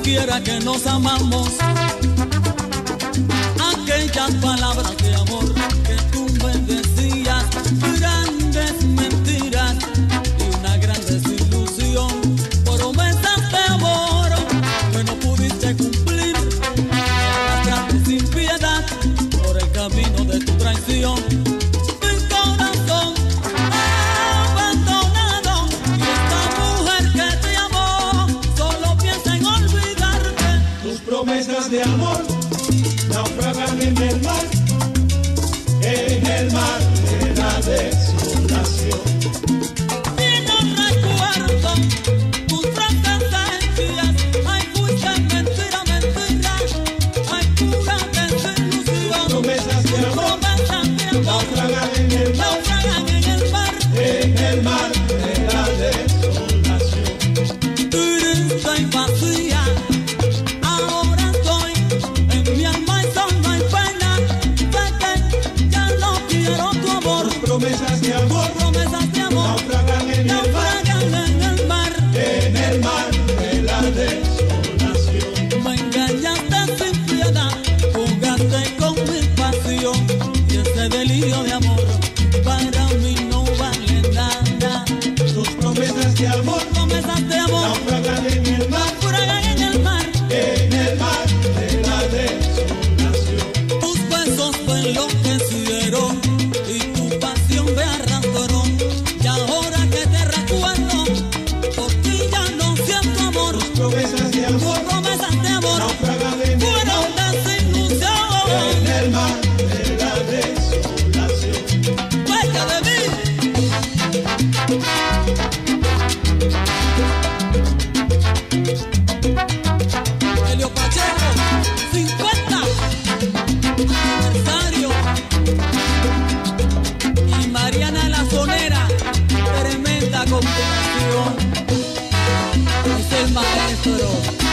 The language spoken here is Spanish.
supiera que nos amamos, aquellas palabras de amor que tú me decías, grandes mentiras y una gran desilusión, promesas de amor que no pudiste cumplir, arrastraste sin piedad por el camino de tu traición. Promesas de amor naufragan en el mar de la desolación. Y no recuerdo tus frases sencillas, hay muchas mentiras, hay pura desilusión. Promesas de amor naufragan en el mar de la desolación. Triste y vacía. Promesas de amor naufragan en el mar de la desolación. Me engañaste sin piedad, jugaste con mi pasión, y ese delirio de amor para mí no vale nada. Tus promesas de amor naufragan en el mar de la desolación. Tus besos me enloquecieron y tu pasión me arrastró, y ahora que te recuerdo, por ti ya no siento amor. Tus promesas de amor naufragan en el mar de la desolación. ¡Huella de mí! Helio Pacheco, 50 aniversario. Y Mariana La Sonera, tremenda composición. Es el maestro.